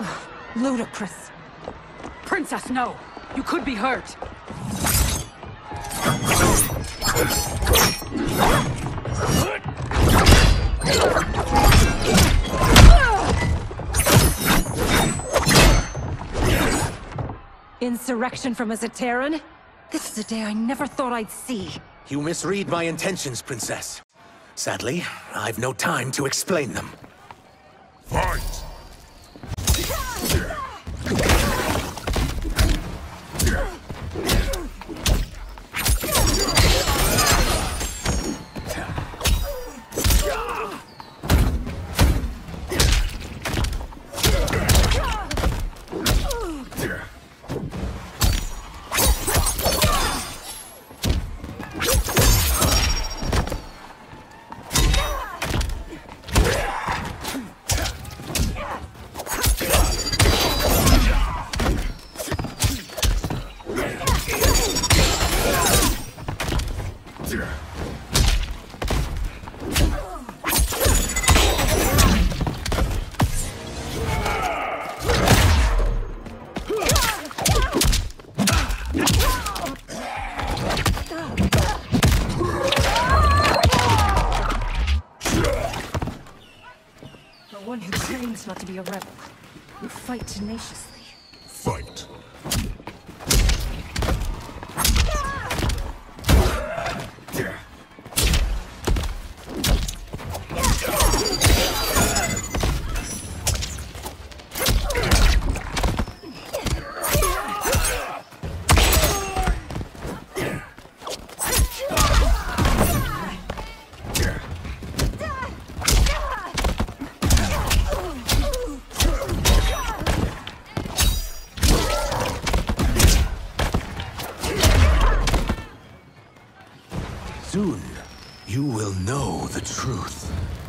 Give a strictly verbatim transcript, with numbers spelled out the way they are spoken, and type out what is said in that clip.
Ludicrous. Princess, no! You could be hurt! Insurrection from a Zaterran? This is a day I never thought I'd see. You misread my intentions, Princess. Sadly, I've no time to explain them. Fight! One who claims not to be a rebel. You fight tenaciously. Fight! Soon, you will know the truth.